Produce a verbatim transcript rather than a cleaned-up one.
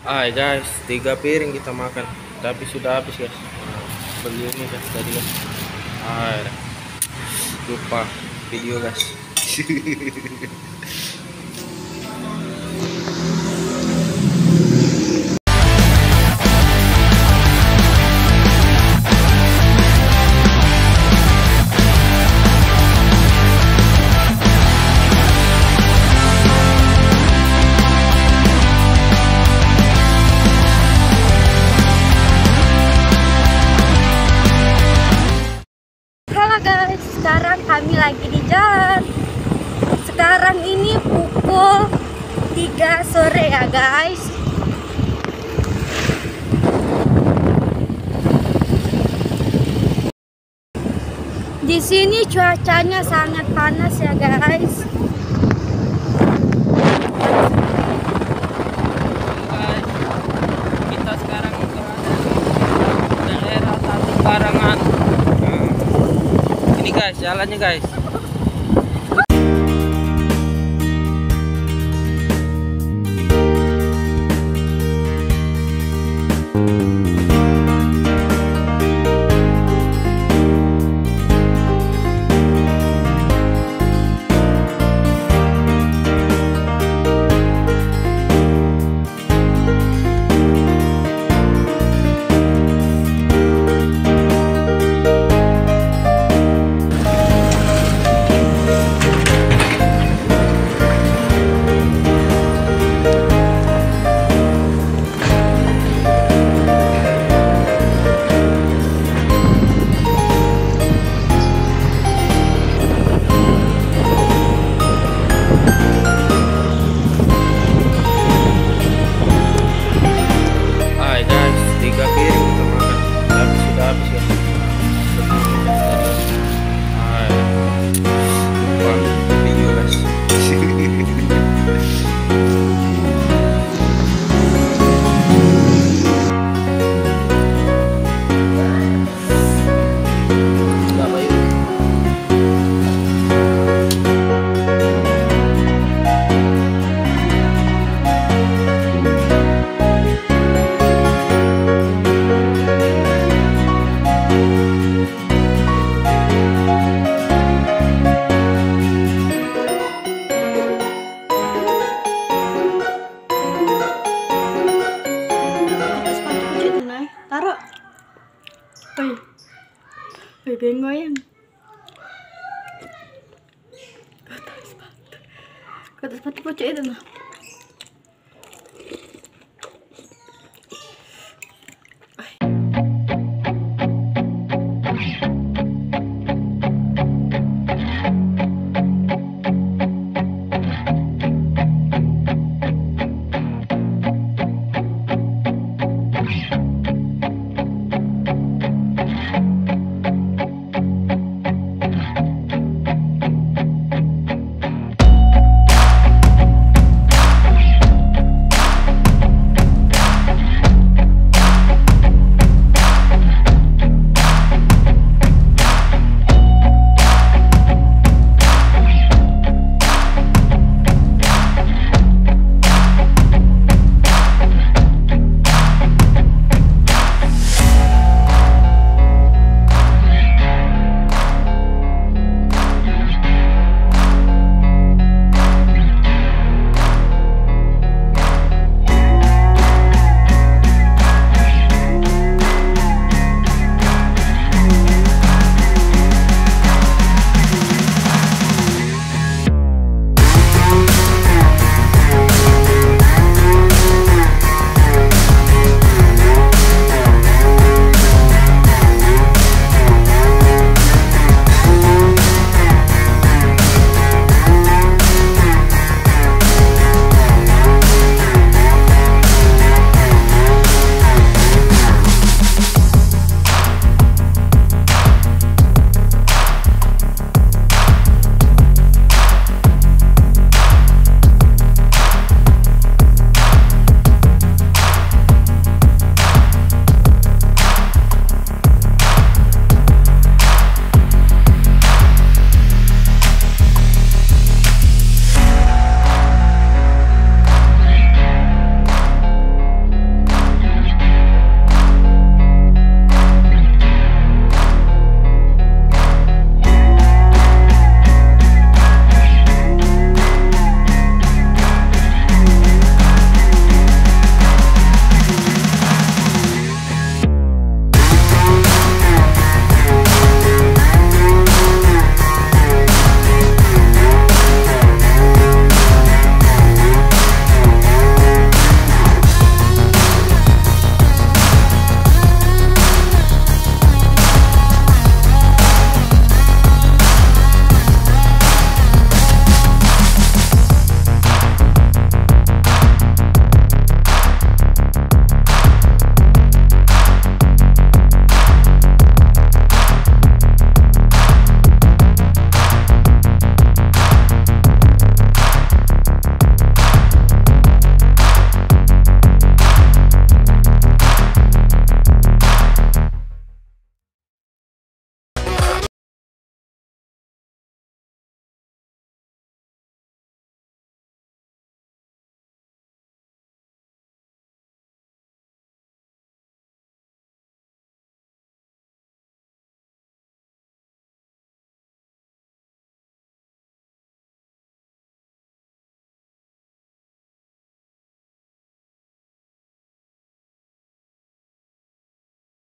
Hai guys, tiga piring kita makan, tapi sudah habis guys. Nah, beli ini guys tadi guys. Hai, lupa video guys. Halo guys, sekarang kami lagi di jalan. Sekarang ini pukul tiga sore ya guys. Di sini cuacanya sangat panas ya guys. Kita sekarang berada di daerah Tanjung Barangan. Ini guys, jalannya guys. Tiga piring kita makan, tapi sudah habis ya. Hai, lupa video guys. Berapa yuk? Taruh. Woi. Woi, bengoyang. Kata sepatu. Kata sepatu pocok itu nah.